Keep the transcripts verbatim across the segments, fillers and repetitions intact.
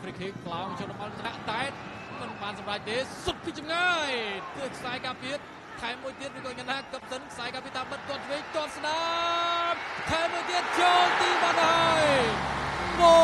ฟรีคิกกลางชนบอลชนะแต่มันบานสำหรับเดชสุดพิจิตรง่ายเตือนสายกาเปียดไทยมวยเตี้ยนไปก่อนกันนะกับสันสายกาพิตาบัดกอดเวกจอดสนามไทยมวยเตี้ยนโจมตีบอลได้โก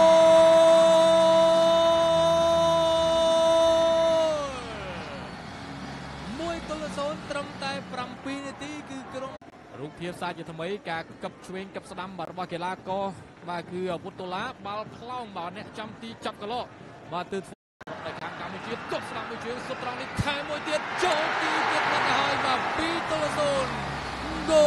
มวยตุลโซนตรมแต่ปรำปีนาทีคือกรงรูปเพียบซาจะทำไมกากับชเวงกับสนามบาร์บาเกลาโกมาคือพุทธลาบาลพล่องบาลเนี่ยจำตีจับกะโลมาตื่นในทางการมวยเตี้ยนกดสนามมวยเตี้ยนสุดตรงนี้ไทยมวยเตี้ยนโจมตีเตี้ยนมันหายมาปีตุลโซนโก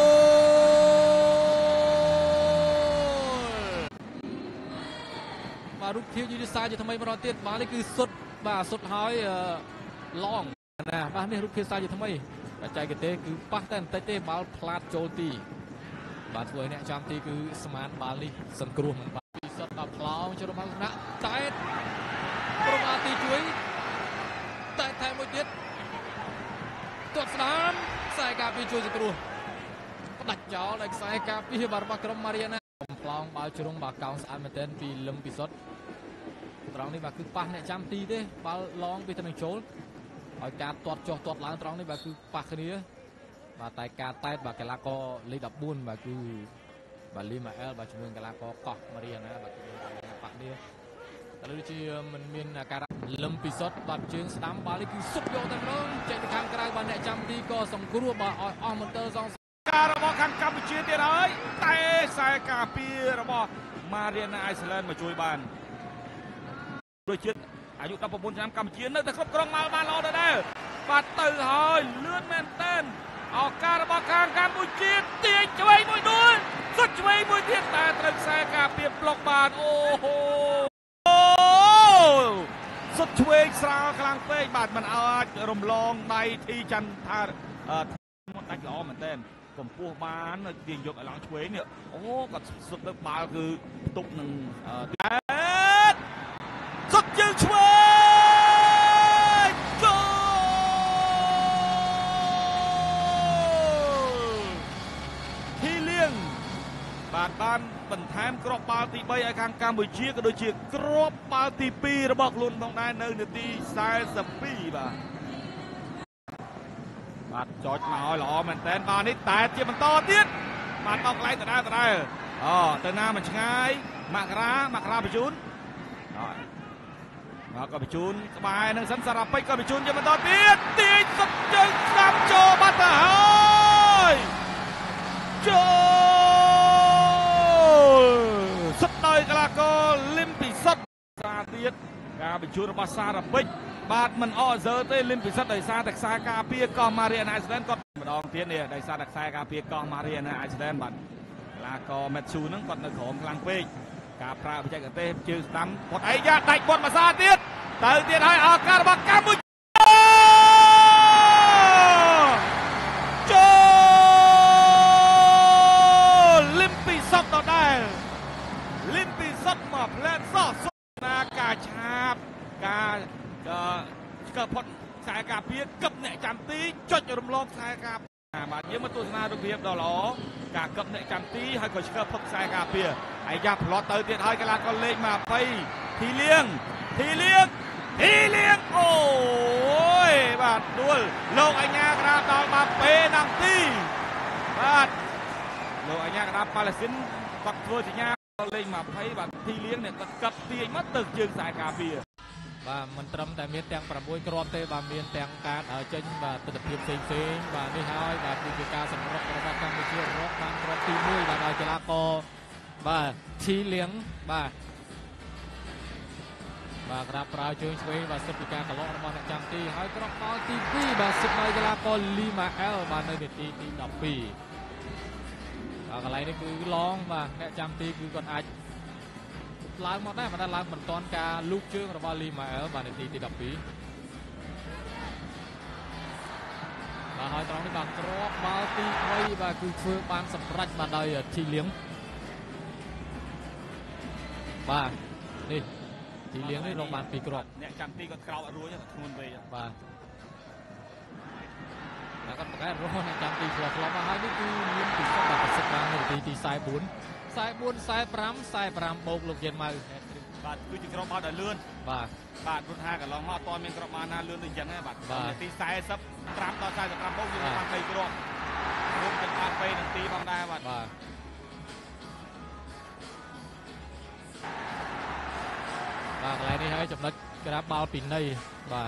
มารูปเทียบยูนิซาจะทำไมมารอเตี้ยนมาเลยคือสุดมาสุดหายล่องนะมาเนี่ยรูปเทียบซาจะทำไมใจกันเตะคือปักแต่เตะเตะบอลพลาดโจมตีบาดเจ็บเนี่ยจำตีคือสมานบาลีสังกรุมบาลีสัตว์พลาวจนมาชนะเตะโปรมาตีจุ้ยเตะไทยมวยเตี้ยนตดสนามสายกาปีจุ้ยสังกรุมดักจ่อเลยสายกาปีบาร์บากรมมาเรียนะพลาวบาลจุรงบากาวสารมาเต้นปีลมปีสดตรงนี้บาคือปักเนี่ยจำตีเด้บาลลองปีตะนึงโจลการตรวจจอตรวจล้างตรองนี่แบบคือปากนี้มาไต่การไต่แบบกลาโกลีดับบุญแบบคือบาลีมาเอลแบบจมูกกลาโกกอกมาเรียนนะแบบปากนี้แต่เราจีมันมีการลมปีศาจแบบจึงสนามบาลีคือสุดยอดแต่น้องเจ็ดครั้งกลายวันเนี่ยจำดีก็ส่งกลัวบ่ออมเตอร์สองการระบบการกัมพูชีเตี้ยเลยเตะสายกาปีระบบมาเรียนในไอซ์แลนด์มาช่วยบ้านโดยเชื่ออายุตั้งประมูลน้ำกำเชียนนั่นแต่ครบกรองมามาล้อได้ปัดตื่นหอยเลื่อนแมนเต้นเอาการระบกางกัมพูชีเตี้ยช่วยมวยด้วยสุดช่วยมวยเตี้ยแต่ตรึงแสกาเปียบปลอกบานโอ้โหสุดช่วยสาวกลางเป้บาดมันเอารมลองในที่จันทาเอ่อมันตักล้อมันเต้นผมพูดบ้านเตียงยกหลังช่วยเนี่ยโอ้ก็สุดเลิกบาคือตุกหนึ่งเอ่อสุดยังช่วยโกที่เลี้ยงบาดบานบันแทมกรอบบาลตีใบอาการการบุญเชียก็โดยเชียกรอบบาลตีปีระบอกลุนตรงนั้นในนาทีสายสปีบ่าบาดจอดมาหล่อมันแตนบานี่แต่เจียมันต่อเตี้ยบาดเอาไกลแต่ได้แต่ได้อ๋อแต่หน้ามันช่างมากรามักราไปจุนมาก็ไปจูนสบายหนึ่งสันสลับไปก็ไปจูนจะมาต่อเตี้ยเตี้ยสับเจงสับโจบัตเตอร์ไฮโจสุดเลยกลาโกลิมปิสัตซาเตียการไปจูนมาซาระบิกบาดมันอ้อเซอร์เต้ลิมปิสัตได้ซาตักซากาเปียกอมาเรียนไอซ์แลนด์ก็มาดองเตี้ยเนี่ยได้ซาตักซากาเปียกอมาเรียนไอซ์แลนด์บัดกลาโกแมทชูนั่งกอดในของกลางเป้กาพระวิจัยกันเต้จืดตั้มพอดไอ้ยาได้บอลมาซาเตียเตยเตียให้อาการบักกัมพูชาโจลิมปิสัตต่อได้ลิมปิสัตมาแพลนซอสนากาชาบกาเอ่อเกิดพอดสายกาเพียกับเนี่ยจำตีจดรวมลงสายกาบาดเยี่ยมตัวสนาดเพียบดอลล้อกากับเนี่ยจำตีให้ก็เชื่อพกสายกาเพียไอ้ยาพลอตเตอร์เตียให้กลาก็เล็กมาไปทีเลี้ยงทีเลี้ยงทีเลี้ยงโอ้ยบาดด้วยโลกไอ้ยากระดองมาเปนังตีบาดโลกไอ้ยากระปาเลสตินปักตัวสิญญาเล็กมาไปบาดทีเลี้ยงเนี่ยก็กับตีมัดตึกยืนสายกาเปียว่ามันตรมแต่เมียนแตงประมวยกรอบเตะบาเมียนแตงการเอาเจนบาตะเพียบเซ็งเซ็งบานี่ฮายบาคือการสำรองประการไม่เชื่อรบการกรอบตีมือบาดอยเจลาโกบาทีเลี้ยงบาบากราบปลาเชิงช่วยบาสุดการตลอดมาในจำตีให้กรอบมาตีปีบาสุดในเจลาโกลีมาเอลบาในเด็ดตีตีดับปีบากอะไรนี่คือร้องบาในจำตีคือก่อนอาจล้างมาได้มาได้ล้างเหมือนตอนการลูกเชิงระบาลีมาเอลบาในตีตีดับปีบาหอยตรงนี้บากรอบบาตีไว้บาคือเฟื่องบางสำรัดบาได้ทีเลี้ยงบานี่ทีเลี้ยงนี่โรงพยาบาลปีกรอบเนี่ยจำตีก็เกาอรู้จะทุนไปบาแล้วก็ได้รู้ในจำตีฟลอฟลอมาให้นี่คือเลี้ยงติดกับสักการหนึ่งตีตีสายบุญสายบุญสายปรำสายปรำโบกลูกเย็นมาបាទគឺជាក្រុមបាល់ដែលលឿនបាទបាទព្រោះថាកន្លងមកអត់ទាន់មានក្រុមបាល់ណាលឿនដូចអញ្ចឹងទេបាទនាទី4៥ដល់สี่สิบห้าមកយើងបាន3គ្រាប់រួមទាំងបាល់2នាទីផងដែរបាទបាទបាទកន្លែងនេះហើយចំណុចក្រាបបាល់ពីនៃបាទ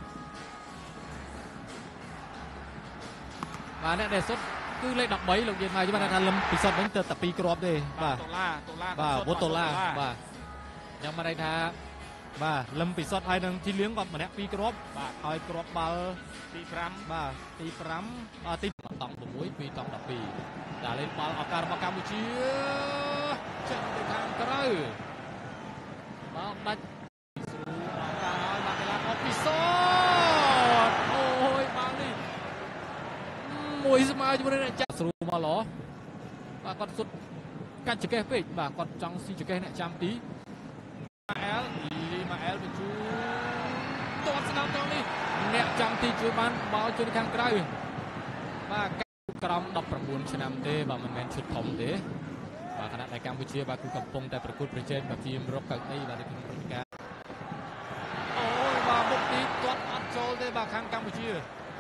បាទអ្នកដែលសុទ្ធគឺលេខដប់បីលោកយើងមកយល់ថាលឹមពិសុទ្ធវិញទៅតែពីរគ្រាប់ទេបាទដុល្លារដុល្លារបាទវុតដុល្លារបាទខ្ញុំមកន័យថាបាទលឹមពិសុទ្ធហើយនឹងជីលៀងក៏ម្នាក់ពីរគ្រាប់បាទហើយគ្រាប់បាល់ទី5 បាទទី5បាទទីតង់6ពីតង់12តែលេងបាល់ឱកាសរបស់កម្ពុជាចេញទៅខាងក្រៅបាទដាច់ស្រួលឱកាសហើយបាទកីឡាករពិសុទ្ធអូយបាល់នេះមួយស្មើជាមួយអ្នកចាក់ស្រួលមកឡោបាទគាត់សុទ្ធកាច់ចកេះពេកបាទគាត់ចង់ស៊ីចកេះអ្នកចាំទីម៉ាអែលលីម៉ាអែលបញ្ជូទាត់ស្ដាំត្រង់នេះអ្នកចាំទីជួយបានបាល់ជួយខាងក្រៅបាទក្រោមដប់9ឆ្នាំទេបាទមិនមែនឈុតធំទេបាទខណៈដែលកម្ពុជាបាទគឺកំពុងតែប្រកួតប្រជែងបាទជារកកៅអីបាទនៅក្នុងព្រឹត្តិការណ៍អូយបាទមុខនេះទាត់អត់ចូលទេបាទខាងកម្ពុជា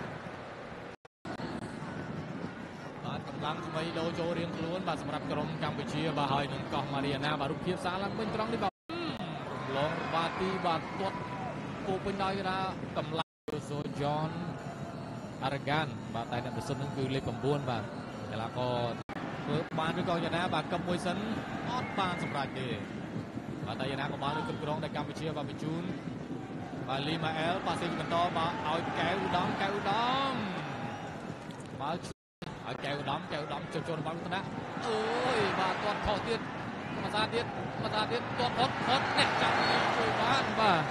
បាទកម្លាំងថ្មីដូរចូលរៀងខ្លួនបាទសម្រាប់ក្រុមកម្ពុជាបាទហើយនឹងកោះម៉ារីណាបាទរូបភាពសារឡើងវិញត្រង់នេះបាទរំលងបាទទីបាទទាត់ពោពេញដោយគេថាកម្លាំងសូយ៉នអារ៉ាហ្គានបាទតែអ្នកប្រសិទ្ធនឹងគឺលេខ9បាទកីឡាករធ្វើបានឬក៏យ៉ាងណាបាទកឹបមួយសិនអត់បានសម្រេចទេបាទតែយ៉ាងណាក៏បានលើកគ្រប់គ្រងដែលកម្ពុជាបាទបញ្ជូនបាទលីម៉ាអែលបាទសេងបន្តបាទឲ្យកែវឧត្តមកែវឧត្តមបាទឲ្យកែវឧត្តមកែវឧត្តមចូលចូលរបស់លោកតាអូយបាទទាត់ខុសទៀតមកសាទៀតមកសាទៀតទាត់ផុតផុតអ្នកចាំទីជួយបានបាទ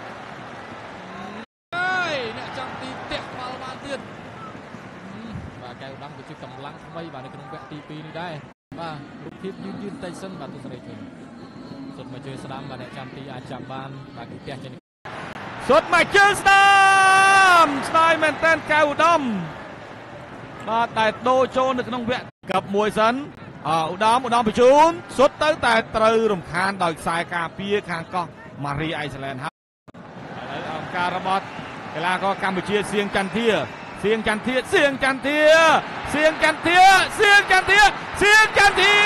អើយអ្នកចាំទីតាក់បាល់បានទៀតបាទកែវឧត្តមគឺជាកម្លាំងថ្មីបាទនៅក្នុងវគ្គទី2នេះដែរបាទរូបភាពយឺតយឺតតិចសិនបាទទស្សនីជនសុទ្ធមកជើស្ដាំបាទអ្នកចាំទីអាចចាប់បានបាទគឺផ្ទះចេញសុទ្ធមកជើស្ដាំស្ដាយមែនតើកែវឧត្តមបាទតែដូរចូលនៅក្នុងវគ្គកັບមួយសិនអឧត្តមឧត្តមបញ្ជូនសុទ្ធទៅតែត្រូវរំខានដោយខ្សែការពារខាងកោះម៉ារីអៃស្លែនហើយឥឡូវអង្គការរបស់កីឡាករកម្ពុជាសៀងចន្ទធាសៀងចន្ទធាសៀងចន្ទធាសៀងចន្ទធាសៀងចន្ទធាសៀងចន្ទធា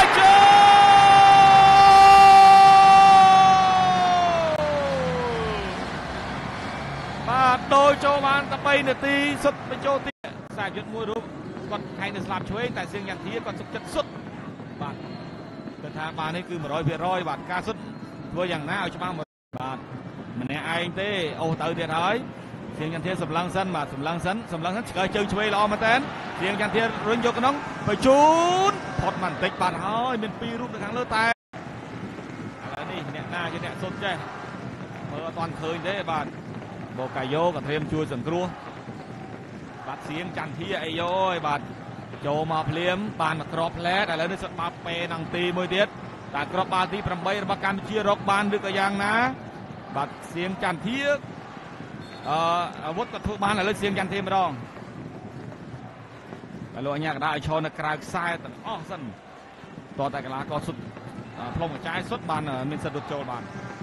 ចូលបាទដូរចូលបានតែ3នាទីសុទ្ធបញ្ចូលទៀតខ្សែយុទ្ធមួយរូបគាត់ខែងនៅស្លាប់ឆ្វេងតែសៀងចន្ទធាគាត់សុខចិត្តសុទ្ធបាទគាត់ថាបាននេះគឺ100%បាទការសុទ្ធធ្វើយ៉ាងណាឲ្យច្បាស់បាទម្នាក់ឯងទេអូទៅទៀតហើយសៀងចន្ទធាសម្លឹងសិនបាទសម្លឹងសិនសម្លឹងសិនឆ្កែជើងឆ្វេងល្អមែនតើសៀងចន្ទធារុញយកក្នុងបញ្ជូនផុតបន្តិចបាទហើយមានពីររូបនៅខាងលើតែឥឡូវនេះអ្នកណាជាអ្នកសុទ្ធចេះមើលអត់ទាន់ឃើញទេបាទបូកាយ៉ូក៏ត្រៀមជួយសង្គ្រោះបាទសៀងចន្ទធាអីយោយបាទចូលមកភ្លាមបានមកក្របផ្លែតឥឡូវនេះសុទ្ធបាល់ពេនឹងទីមួយទៀតតែក្របបាល់ទី8របស់កម្ពុជារកបានឬក៏យ៉ាងណាបាទសៀងចន្ទធាអឺអាវុធក៏ធ្វើបានឥឡូវសៀងចន្ទធាម្ដងតែលោកអញ្ញាកដាឲ្យឈរនៅក្រៅខ្សែទាំងអស់សិនតតែកីឡាករសុទ្ធផ្លុំកញ្ចាយសុទ្ធបានមានសិទ្ធិរត់ចូលបាន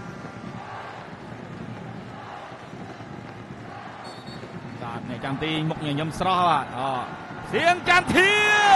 បាទអ្នកចាំទីមុខញញឹមស្រស់បាទអូសៀងចន្ទធា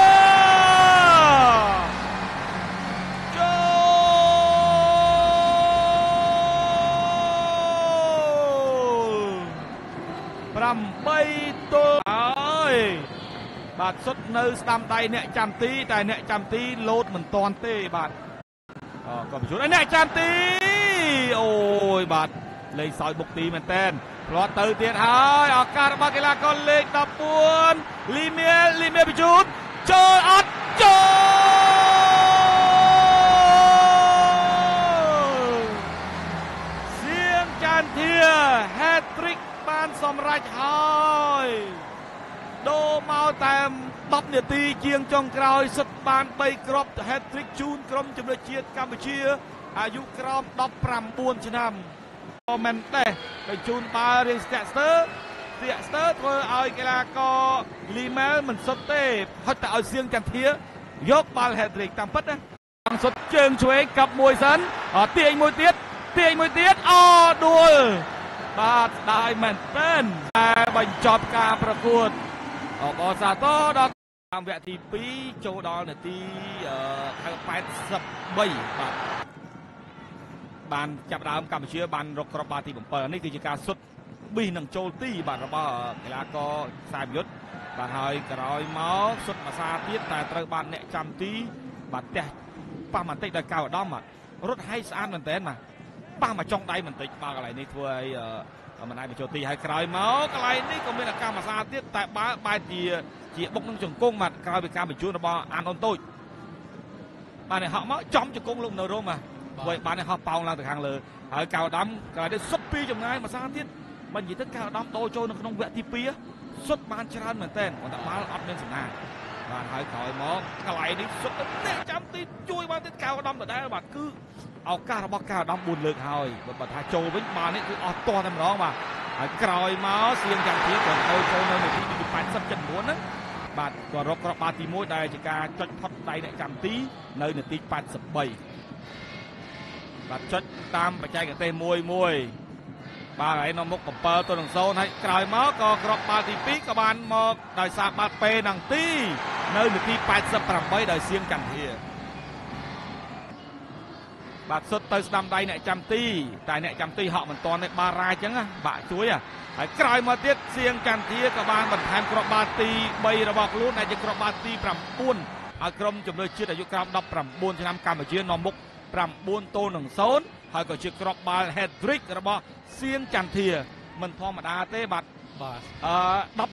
8ទល់ហើយបាទសុទ្ធនៅស្ដាំដៃអ្នកចាំទីតែអ្នកចាំទីលោតមិនតាន់ទេបាទអូក៏បញ្ជូនឲ្យអ្នកចាំទីអូយបាទលេខសោយបុកទីមែនតើផ្លាត់ទៅទៀតហើយឱកាសរបស់កីឡាករលេខដប់4លីមៀលីមៀបញ្ជូនចូលអត់ចូលសៀងចន្ទធា hat-trick បានសម្រេចហើយដូរមកតែ10នាទីជាងចុងក្រោយសុទ្ធបាន3គ្រាប់ hat-trick ជូនក្រុមជម្រើសជាតិកម្ពុជាអាយុក្រោម19ឆ្នាំមែនទេបញ្ជូនបាល់រៀងស្ទាក់ស្ទើរស្ទាក់ស្ទើរធ្វើឲ្យកីឡាករលីម៉ែលមិនសុទ្ធទេហត់តែឲ្យសៀងចន្ទធាយកបាល់ hat-trick តាមពិតណាសុទ្ធជើងឆ្វេងកាប់មួយសិនទាញមួយទៀតទាញមួយទៀតអូដួលបាទได้មែនទែនតែបញ្ចប់ការប្រកួតអបអសាទរដល់តាមវគ្គទីពីរចូលដល់នាទីអឺแปดสิบสามបាទបានចាប់ដើមកម្ពុជាបានរកគ្រាប់បាល់ទីbảyនេះគឺជាការសុទ្ធប៊ីសនឹងចូលទីបាទរបស់កីឡាករខ្សែយុទ្ធបាទហើយក្រោយមកសុទ្ធភាសាទៀតតែត្រូវបានអ្នកចាំទីបាទផ្ទះប៉ះបន្តិចដល់កៅឧត្តមបាទរត់ហើយស្អាតមែនតើបាទប៉ះមកចុងដៃបន្តិចបាទកន្លែងនេះធ្វើឲ្យមិនអាចបញ្ចូលទីហើយក្រោយមកកន្លែងនេះក៏មានអាការភាសាទៀតតែបើបែរជាជាបុកនឹងជង្គង់បាទក្រោយពីការបញ្ជូនរបស់អានអូនតូចបាទនេះហក់មកចំជង្គង់លោកនៅរោមបាទហើយបានហោះប៉ោងឡើងទៅខាងលើហើយកៅឧត្តមកន្លែងនេះសុទ្ធពីចម្ងាយភាសាទៀតមិននិយាយទៅកៅឧត្តមដូរចូលនៅក្នុងវគ្គទីពីរសុទ្ធបានច្រើនមែនតើប៉ុន្តែបាល់អត់មានសំណាងបាទហើយក្រោយមកកន្លែងនេះសុទ្ធអ្នកចាំទីជួយបានទៀតកៅឧត្តមដដែលបាទគឺឱកាសរបស់កៅឧត្តមបួនលើកហើយបើថាចូលវិញបាល់នេះគឺអស់ទាស់តែម្ដងបាទហើយក្រោយមកសៀងចាំទីគាត់ដូរចូលនៅនាទីแปดสิบเจ็ดហ្នឹងបាទគាត់រកគ្រាប់បាល់ទីមួយដែលជាការចុចផុតដៃអ្នកចាំទីនៅនាទីแปดสิบสามបាទចុចតាមបច្ចេកទេសមួយមួយបាទហើយនៅមុខbảyទៅនឹងศูนย์ហើយក្រោយមកក៏គ្រាប់បាល់ទីពីរក៏បានមកដោយសារបាល់ពេនឹងទីនៅនាទីแปดสิบแปดដោយសៀងចន្ទធាបាទសុទ្ធទៅស្ដាំដៃអ្នកចាំទីតែអ្នកចាំទីហក់មិនទាន់ទេបាល់រាយអញ្ចឹងបាក់ជួយហើយក្រោយមកទៀតសៀងចន្ទធាក៏បានបន្ថែមគ្រាប់បាល់ទីបីរបស់ខ្លួនដែលជាគ្រាប់បាល់ទី9ឲ្យក្រុមជម្រើសជាតិអាយុក្រោមដប់ប្រាំបួនឆ្នាំកម្ពុជានាំមុខប្រាំបួនទល់នឹងศูนย์ហើយក៏ជាគ្រាប់បាល់ hat-trick របស់សៀងចន្ទធាមិនធម្មតាទេបាទបាទអឺ